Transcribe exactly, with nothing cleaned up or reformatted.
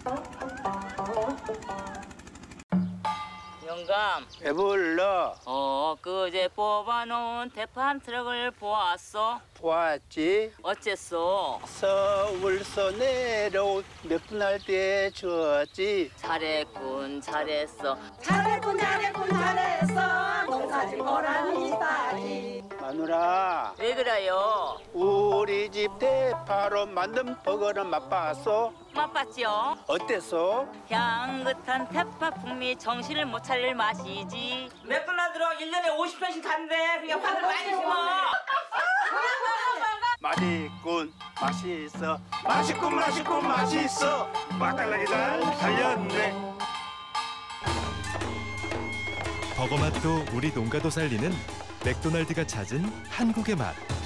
영감. 왜 불러? 어, 그제 뽑아놓은 대판 트럭을 보았어. 보았지? 어째서? 서울서 내려온 몇 분 할 때 주었지? 잘했군, 잘했어. 잘했군 잘했군 잘했어. 농사질 보람이 있다지. 마누라, 왜 그래요? 우리 집 대파로 만든 버거는 맛봤어? 맛봤지요? 어땠어? 향긋한 대파 풍미 정신을 못 차릴 맛이지. 맥도날드로 일 년에 오십 편씩 간대. 그냥 화를 많이 심어. 맛있군, 맛있어. 맛있군 맛있군 맛있어. 맛깔나게 잘 살렸네. 버거 맛도 우리 농가도 살리는 맥도날드가 찾은 한국의 맛.